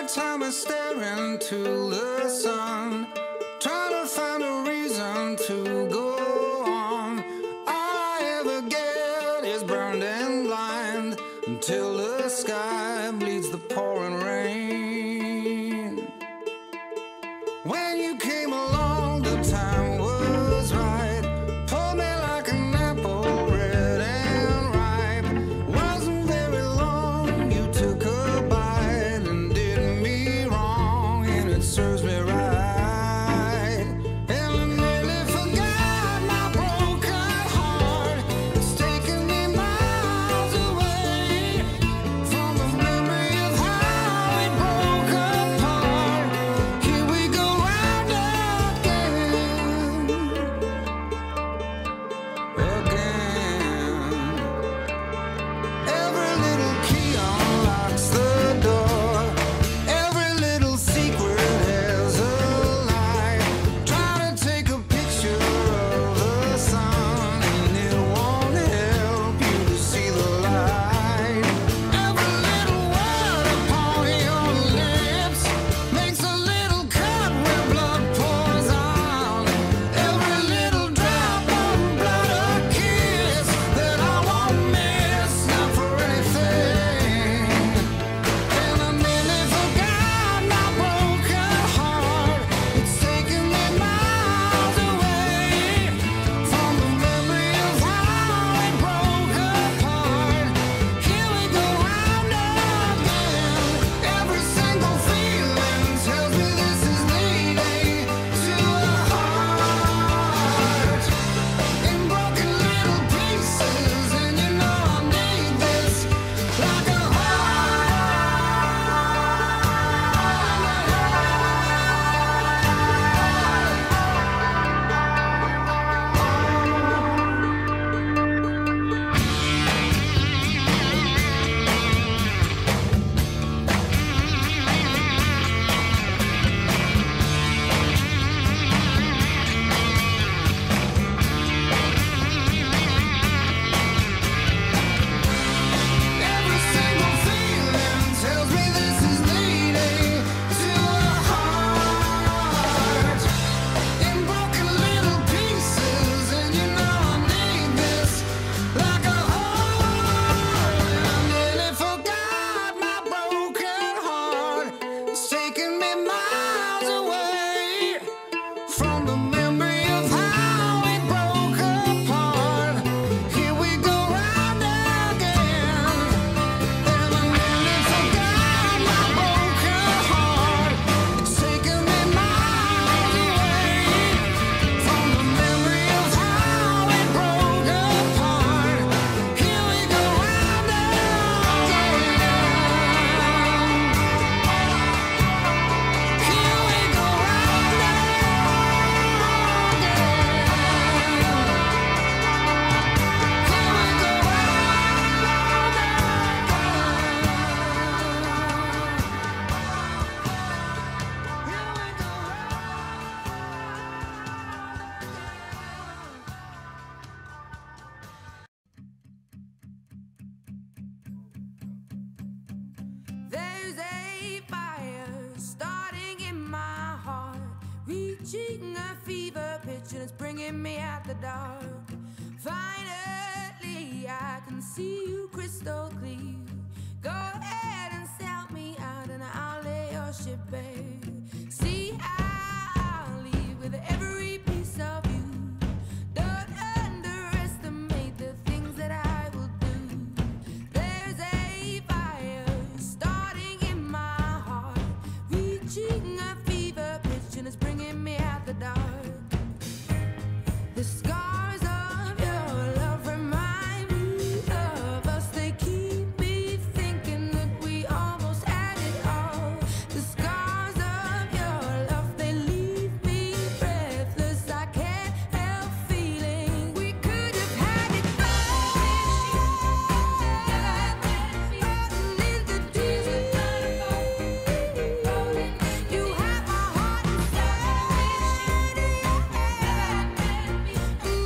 time I stare into the sun, trying to find a reason to go on. All I ever get is burned and blind until the sky bleeds the pouring rain. When you came along, the time was right. Pulled me like an apple, red and ripe. Wasn't very long, you took a bite and did me wrong, and it serves me right. And I nearly forgot my broken heart. It's taken me miles away from the memory of how it broke apart. Here we go round again, again. Every little key unlocks the door. Every little secret has a lie. Trying to take a picture of the sun, and it won't help you to see the light. Every little word upon your lips makes a little cut where blood pours out. Every little drop of blood, a kiss that I won't miss, not for anything. And I nearly forgot my broken heart. It's taken me miles away from the memory of how it broke apart. Here we go round again. Every single feeling tells me this is leading to a heart in broken little pieces, and you know I need this like a every single feeling tells me this is leading to a heart in broken little pieces, and you know I need this like a heart. I nearly forgot my broken heart. It's taken me miles away from the memory of how it broke apart. Here we go round again. And I nearly forgot my broken heart. It's taken me miles away from the memory of how it broke apart. Here we go round again. Here we go round There's a fire starting in my heart, reaching a fever pitch, and it's bringing me out the dark. Finally, I can see you crystal clear. Go ahead and sell me out, and I'll lay your ship bare. See, I'll leave with every piece of you. Don't underestimate the things that I will do. There's a fire starting in my heart, reaching a fever pitch, and it's bringing me out the dark. The scars of your love remind me of us. They keep me thinking that we almost had it all. The scars of your love, they leave me breathless. I can't help feeling we could have had it all. You have my heart inside.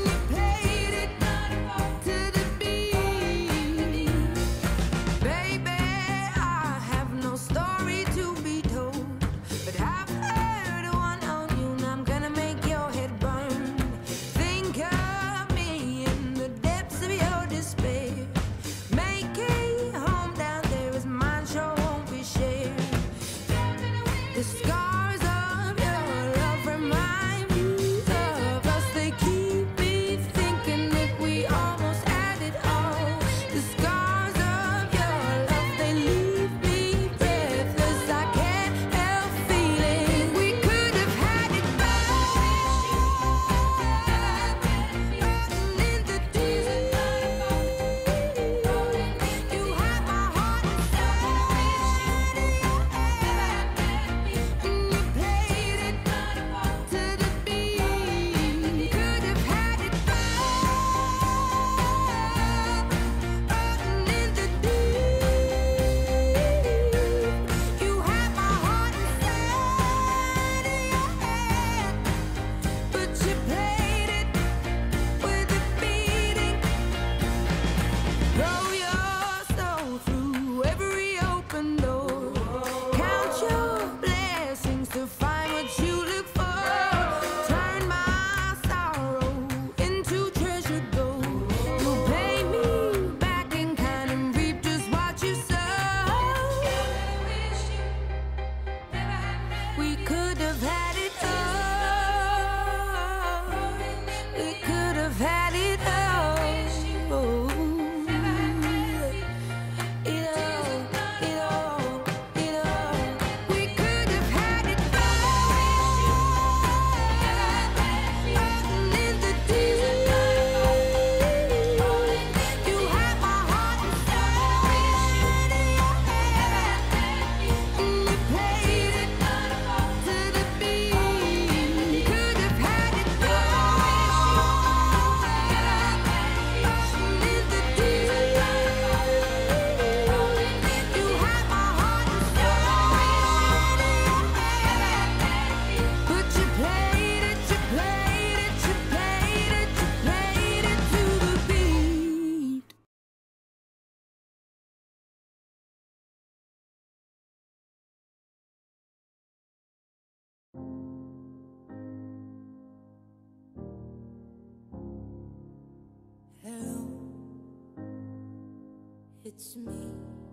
it's me.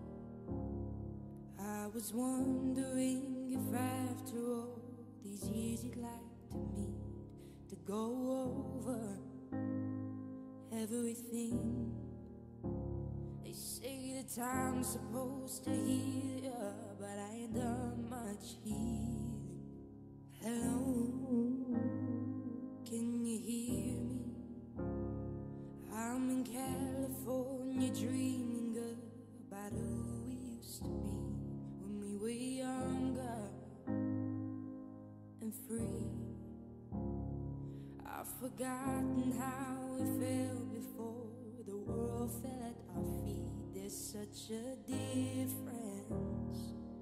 I was wondering if after all these years you'd like to meet, to go over everything. They say the time's supposed to heal ya, but I ain't done much healing. Hello, can you hear me? I'm in California dreaming about who we used to be when we were younger and free. I've forgotten how it felt before the world fell at our feet. There's such a difference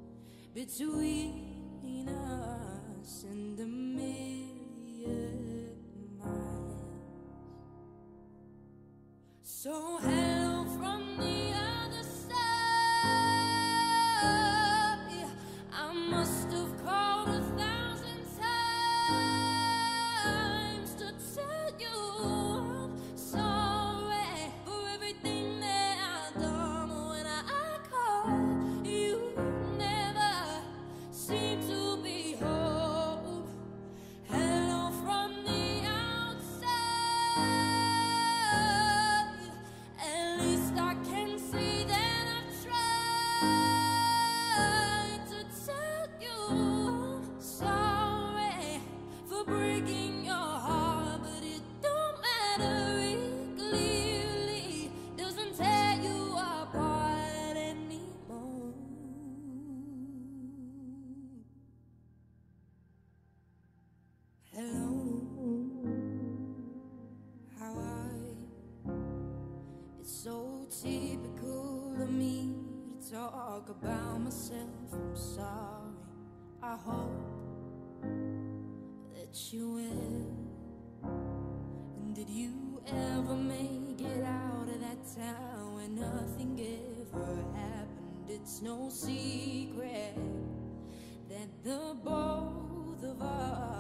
between us and a million miles. So hello from the other side. I must have called 1,000 times to tell you I'm sorry for everything that I've done. When I call, you never seem to be home. Hello from the outside. At least I can see that I've tried to tell you I'm sorry for breaking your heart, but it don't matter. It clearly doesn't tear you apart anymore. Hello, how are you? It's so typical of me to talk about myself. I'm sorry. I hope that you will. And did you ever make it out of that town where nothing ever happened? It's no secret that the both of us